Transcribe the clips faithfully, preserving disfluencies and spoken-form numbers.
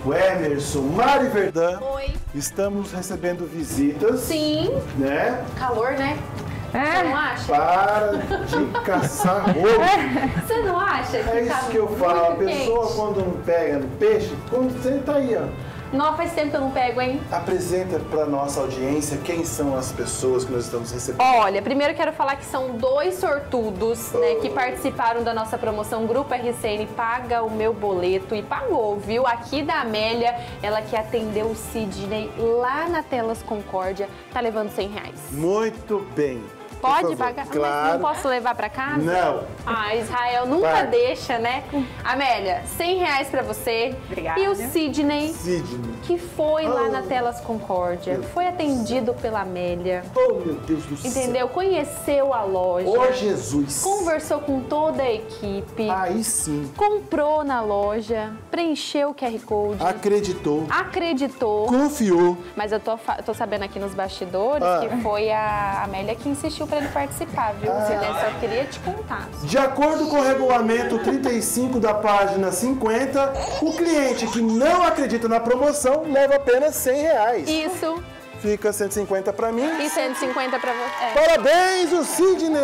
o Emerson, Mari Verdun. Oi. Estamos recebendo visitas. Sim. Né? Calor, né? Você não acha? Para de caçar ovo. Você não acha que É isso tá que eu falo. A muito pessoa quente? quando não pega no peixe, quando senta aí, ó. Não, faz tempo que eu não pego, hein? Apresenta para nossa audiência quem são as pessoas que nós estamos recebendo. Olha, primeiro eu quero falar que são dois sortudos, né, que participaram da nossa promoção Grupo R C N Paga o Meu Boleto e pagou, viu? Aqui da Amélia, ela que atendeu o Sidney lá na Telas Concórdia, tá levando cem reais. Muito bem. Pode pagar? Claro. Mas não posso levar pra casa? Não. Ah, Israel nunca Vai. deixa, né? Amélia, cem reais pra você. Obrigada. E o Sidney, Sidney. que foi lá Oh. na Telas Concórdia, Meu foi atendido pela Amélia. Oh, meu Deus do céu. Entendeu? Conheceu a loja. Ô, Jesus. Conversou com toda a equipe. Aí sim. Comprou na loja. Preencheu o Q R Code. Acreditou. Acreditou. Confiou. Mas eu tô, fa- tô sabendo aqui nos bastidores Ah. que foi a Amélia que insistiu pra ele participar, viu? Ah. Sidney, só queria te contar. De acordo com o regulamento trinta e cinco da página cinquenta, o cliente que não acredita na promoção leva apenas cem reais. Isso. Fica cento e cinquenta para mim. E cento e cinquenta pra você. Parabéns, o Sidney!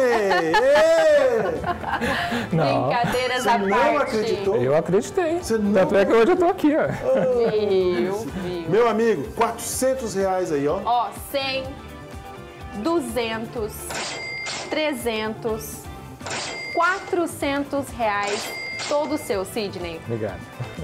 Ê! Não, Brincadeiras Você à não parte. acreditou? eu acreditei. Você não- Tanto é que hoje eu tô aqui, ó. Viu, viu. Meu amigo, quatrocentos reais aí, ó. Ó, cem, duzentos, trezentos, quatrocentos reais. Todo seu, Sidney. Obrigado.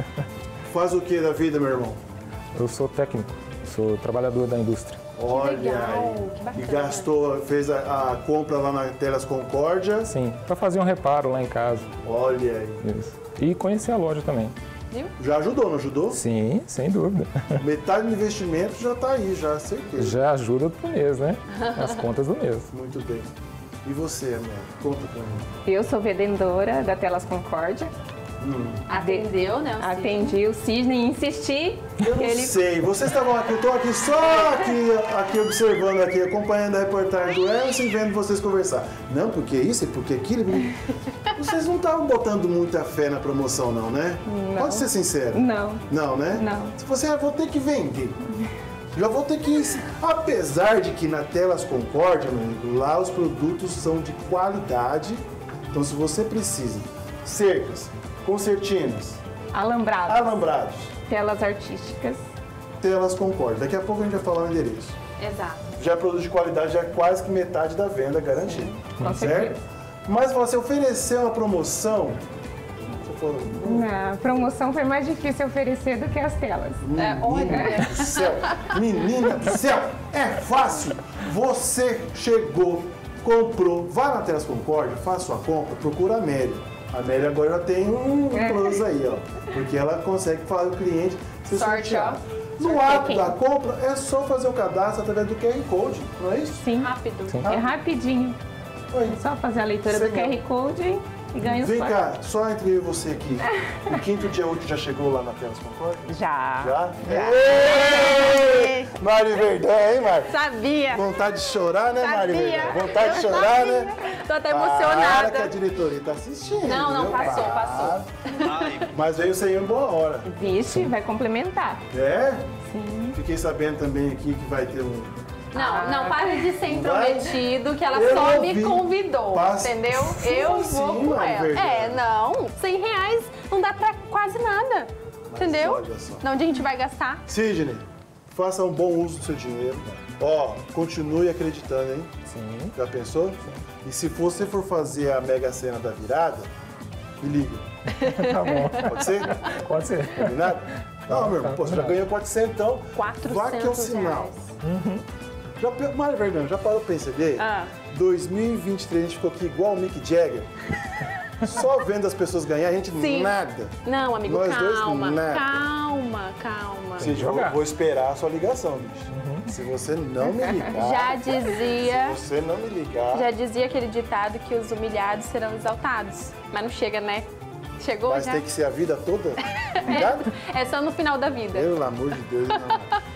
Faz o que da vida, meu irmão? Eu sou técnico, sou trabalhador da indústria. Olha legal, aí. que bacana. E gastou, fez a, a compra lá na Telas Concórdia. Sim, para fazer um reparo lá em casa. Olha aí. Isso. E conhecer a loja também. Viu? Já ajudou, não ajudou? Sim, sem dúvida. Metade do investimento já tá aí, já, certeza. Já ajuda pro mês, né? As contas do mês. Muito bem. E você, Amélia? Conta pra mim. Eu sou vendedora da Telas Concórdia. Atendeu, né? o Sidney? Atendi o Sidney e insisti. Eu não Ele sei, vocês estavam aqui, eu tô aqui só aqui, aqui observando aqui, acompanhando a reportagem do Emerson e vendo vocês conversar. Não, porque isso e porque aquilo. Vocês não estavam botando muita fé na promoção, não, né? Não. Pode ser sincero. Não. Não, né? Não. Se você, ah, vou ter que vender. Já vou ter que... Apesar de que na Telas Concórdia, meu amigo, lá os produtos são de qualidade. Então, se você precisa, cercas, concertinas, alambrado. alambrados, Telas artísticas. Telas Concórdia. Daqui a pouco a gente vai falar o endereço. Exato. Já é produto de qualidade, já é quase que metade da venda garantida. Com certo? certeza. Mas você ofereceu uma promoção... Você falou, hum, Na promoção foi mais difícil oferecer do que as telas. É, menina olha. do céu, menina do céu, é fácil. Você chegou, comprou, vá na Telas Concórdia, faça sua compra, procura a Amélia. A Amélia agora já tem um É. plus aí, ó. Porque ela consegue falar o cliente ser Sorte, sorteado. ó. No Sorteio ato quem? da compra, é só fazer o cadastro através do Q R Code, não é isso? Sim. Rápido. Sim. É rapidinho. Oi. Só fazer a leitura do Sim. Q R Code e ganha os Vem pontos. cá, só entre eu e você aqui. O quinto dia útil já chegou lá na Telas Concórdia? Já. Já? Já. Ei! Mari Verdun, hein, Mari? Sabia. Vontade de chorar, né, Mari Sabia. Verdun? Vontade de Eu chorar, sabia. né? Tô até Para que a emocionada. diretoria tá assistindo. Não, não, viu? passou, Para. passou. Mas veio sem em boa hora. Vixe, vai complementar. É? Sim. Fiquei sabendo também aqui que vai ter um... Não, não, para de ser Vai. intrometido, que ela Eu só não me vi. convidou, Passa. entendeu? Como Eu assim, vou com Mari ela. Verdun? É, não, cem reais não dá pra quase nada, entendeu? olha só. De onde a gente vai gastar? Sidney, faça um bom uso do seu dinheiro. Ó, continue acreditando, hein? Sim. Já pensou? E se você for fazer a Mega Sena da virada, me liga. Tá bom. Pode ser? Pode ser. Combinado? Não, meu irmão, pô, você já ganhou quatrocentos, então quatrocentos vá que é o sinal. reais. Já, pe- Mari Verdun, já parou pra perceber? Ah. dois mil e vinte e três a gente ficou aqui igual o Mick Jagger. Só vendo as pessoas ganhar, a gente Sim. nada. Não, amigo, Nós dois, calma, nada. calma, calma. Cid, eu jogar. vou esperar a sua ligação, bicho. Se você não me ligar... Já dizia, Se você não me ligar... já dizia aquele ditado que os humilhados serão exaltados. Mas não chega, né? Chegou Mas já? tem que ser a vida toda ligado? É só no final da vida. Pelo amor de Deus, não.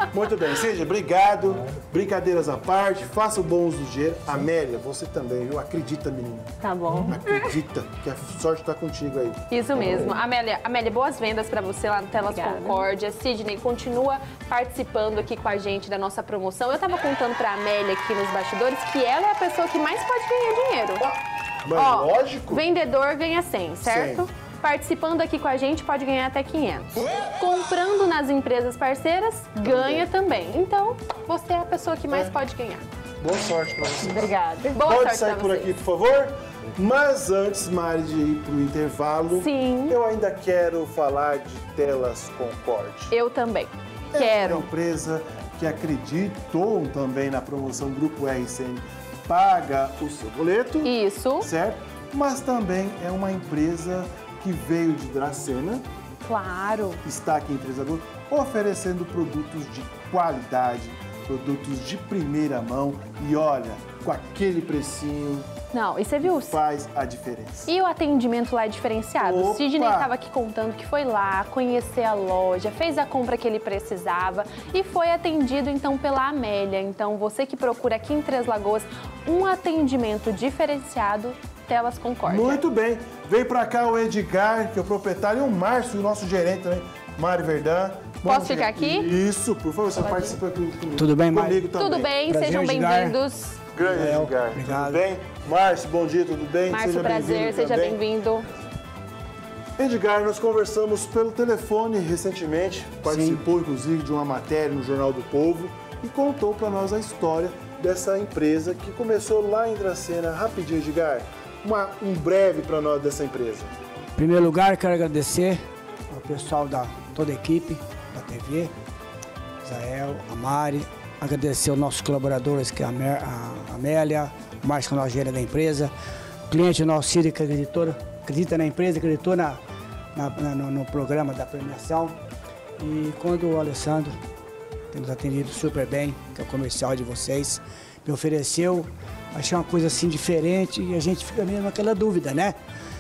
Muito bem, seja obrigado. Brincadeiras à parte, faça o bom uso do dinheiro. Amélia, você também, viu? Acredita, menina. Tá bom. Acredita que a sorte está contigo aí. Isso mesmo. Amélia, Amélia, boas vendas para você lá no Telas Obrigada. Concórdia. Sidney, continua participando aqui com a gente da nossa promoção. Eu estava contando para a Amélia aqui nos bastidores que ela é a pessoa que mais pode ganhar dinheiro. Mas Ó, lógico. Vendedor ganha cem, certo? cem. Participando aqui com a gente pode ganhar até quinhentos. Comprando nas empresas parceiras, ganha também. Então, você é a pessoa que mais É. pode ganhar. Boa sorte para você. Obrigada. Boa Pode sorte sair pra por vocês. aqui, por favor? Mas antes, Mari, de ir para o intervalo, Sim. eu ainda quero falar de Telas Concórdia. Eu também. É Quero. uma empresa que acreditou também na promoção Grupo R C N Paga o seu boleto, Isso, certo? Mas também é uma empresa que veio de Dracena, claro. está aqui em Três Lagoas, oferecendo produtos de qualidade, produtos de primeira mão e olha, com aquele precinho Não, e você viu? faz a diferença. E o atendimento lá é diferenciado. O Opa! Sidney estava aqui contando que foi lá conhecer a loja, fez a compra que ele precisava e foi atendido então pela Amélia. Então você que procura aqui em Três Lagoas um atendimento diferenciado, Telas Concórdia. Muito bem. Vem pra cá o Edgar, que é o proprietário, e o Márcio, o nosso gerente também, Mari Verdã. Posso Bom, ficar gente, aqui? Isso, por favor, você participa aqui comigo. Tudo bem, Mari? Comigo também. Tudo bem, Prazer, sejam Edgar. bem-vindos. Grande Rafael, Edgar. obrigado. Tudo bem? Márcio, bom dia, tudo bem? Márcio, Seja prazer, bem-vindo seja também. bem-vindo. Edgar, nós conversamos pelo telefone recentemente, participou inclusive de uma matéria no Jornal do Povo e contou para nós a história dessa empresa que começou lá em Dracena. Rapidinho, Edgar, uma, um breve para nós dessa empresa. Em primeiro lugar, quero agradecer ao pessoal da toda a equipe da T V, Israel, a Mari, agradecer aos nossos colaboradores, que é a, Mer, a Amélia, o Márcio, que é o nosso gerente da empresa, o cliente nosso, Cid, que acreditou, acredita na empresa, acreditou na, na, na, no, no programa da premiação. E quando o Alessandro tem nos atendido super bem, que é o comercial de vocês, me ofereceu, achei uma coisa assim diferente e a gente fica mesmo naquela dúvida, né?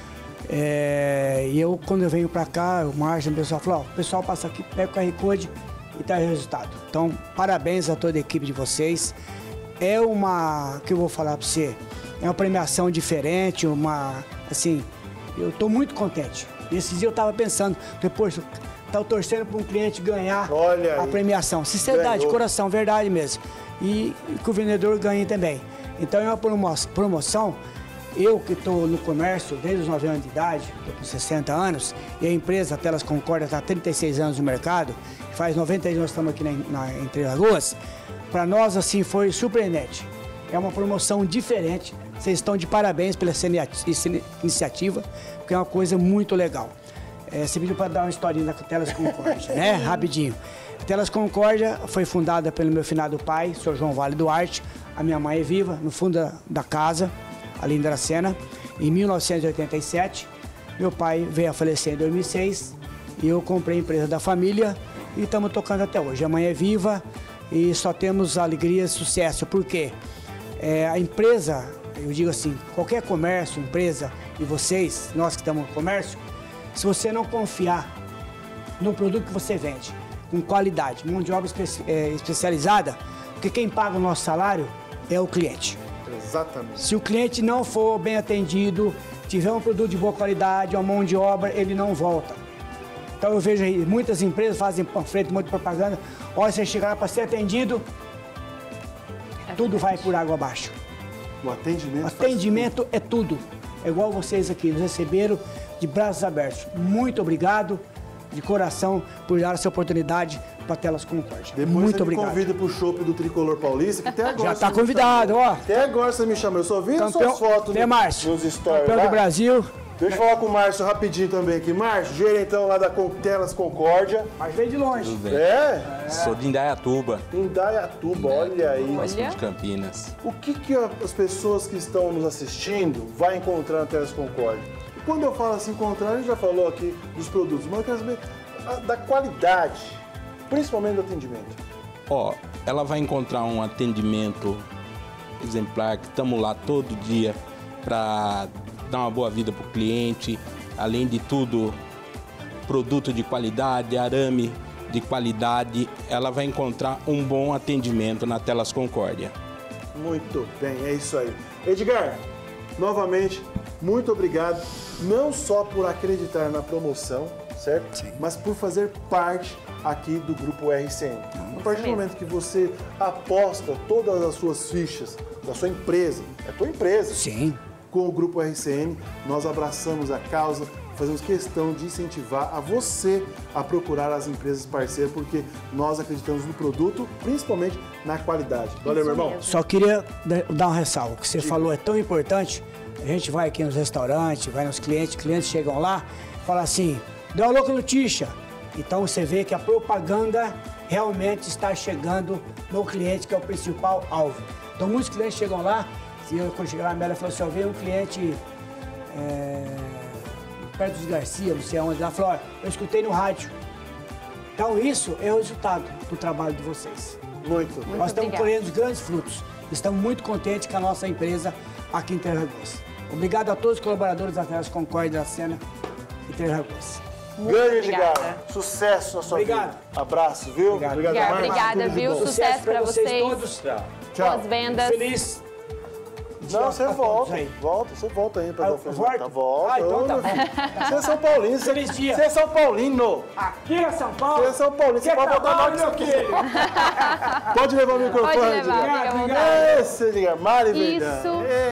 É, e eu, quando eu venho pra cá, o Márcio, o pessoal falou, ó, o pessoal passa aqui, pega o Q R Code e tá o resultado. Então, parabéns a toda a equipe de vocês. É uma, que eu vou falar pra você, é uma premiação diferente, uma, assim, eu tô muito contente. Esses dias eu tava pensando, depois, tava torcendo para um cliente ganhar Olha a aí. premiação. Sinceridade, Ganhou. coração, verdade mesmo. E, e que o vendedor ganhe também. Então é uma promo- promoção. Eu que estou no comércio desde os nove anos de idade, estou com sessenta anos, e a empresa Telas Concórdia está há trinta e seis anos no mercado, faz noventa anos que nós estamos aqui na, na, em Três Lagoas, para nós assim foi surpreendente. É uma promoção diferente, vocês estão de parabéns pela essa iniciativa, porque é uma coisa muito legal. É, você pediu para dar uma historinha da Telas Concórdia, né? Rapidinho. A Telas Concórdia foi fundada pelo meu finado pai, o senhor João Vale Duarte. A minha mãe é viva, no fundo da, da casa, ali em Dracena, em mil novecentos e oitenta e sete. Meu pai veio a falecer em dois mil e seis e eu comprei a empresa da família e estamos tocando até hoje. A mãe é viva e só temos alegria e sucesso. Por quê? É, a empresa, eu digo assim, qualquer comércio, empresa, e vocês, nós que estamos no comércio, se você não confiar no produto que você vende, com qualidade, mão de obra espe- é, especializada, porque quem paga o nosso salário é o cliente. Exatamente. Se o cliente não for bem atendido, tiver um produto de boa qualidade, uma mão de obra, ele não volta. Então eu vejo aí, muitas empresas fazem panfleto, muita propaganda, olha, você chegar lá para ser atendido, tudo vai por água abaixo. O atendimento. faz Atendimento é tudo. É igual vocês aqui, nos receberam de braços abertos. Muito obrigado, de coração, por dar essa oportunidade para Telas Concórdia. Depois Muito você obrigado. me convida pro chopp do Tricolor Paulista, que até agora Já você tá me convidado, chamou. ó. Até agora você me chamou. Eu só vi Campeão, suas fotos né, no- Márcio? nos stories Campeão lá. do Brasil. Deixa eu falar com o Márcio rapidinho também aqui. Márcio, gerentão lá da Con- Telas Concórdia. Mas veio de longe. Tudo bem. É? Sou de Indaiatuba, Indaiatuba, olha aí. mais sul Olha. de Campinas. O que, que a- as pessoas que estão nos assistindo vai encontrar na Telas Concórdia? E quando eu falo assim encontrar, a gente já falou aqui dos produtos, mas eu quero saber a- da qualidade, principalmente do atendimento. Ó, ela vai encontrar um atendimento exemplar, que estamos lá todo dia para dar uma boa vida para o cliente. Além de tudo, produto de qualidade, arame de qualidade, ela vai encontrar um bom atendimento na Telas Concórdia. Muito bem, é isso aí. Edgar, novamente, muito obrigado, não só por acreditar na promoção, certo? Sim. Mas por fazer parte aqui do Grupo R C N. A partir do mesmo. momento que você aposta todas as suas fichas da sua empresa, é tua empresa, Sim. com o Grupo R C N, nós abraçamos a causa, fazemos questão de incentivar a você a procurar as empresas parceiras, porque nós acreditamos no produto, principalmente na qualidade. Valeu, meu irmão? mesmo. Só queria dar uma ressalva. O que você falou é tão importante. A gente vai aqui nos restaurantes, vai nos clientes, clientes chegam lá, falam assim, deu uma louca notícia. Então você vê que a propaganda realmente está chegando no cliente, que é o principal alvo. Então muitos clientes chegam lá, e eu, quando cheguei lá, a Amélia falou assim, eu vi um cliente é, perto dos Garcia, não sei aonde, ela falou, olha, eu escutei no rádio. Então isso é o resultado do trabalho de vocês. Muito. Muito Nós estamos obrigada. colhendo grandes frutos. Estamos muito contentes com a nossa empresa aqui em Três Lagoas. Obrigado a todos os colaboradores da Telas Concórdia da Sena e Três Lagoas. Grande, obrigada. Edgar. Sucesso na sua Obrigado. vida. Abraço, viu? Obrigado. Edgar, demais. obrigada, Tudo de viu? bom. Sucesso pra vocês. todos. Tchau. Boas vendas. Feliz. Não, você Dia pra volta. todos aí. Volta, você volta aí pra Ah, dar eu feliz volto? Natal. Volta. Ah, então tá Ô, bom. Você é São Paulino. você- Feliz dia. Você é São Paulino. Aqui é São Paulo. Você é São Paulino. Você Quer pode botar trabalho, mais meu que filho? Pode levar o microfone, Pode levar, Edgar. fica à Obrigado, vontade. Esse, Edgar. Mari Verdão. Isso. É.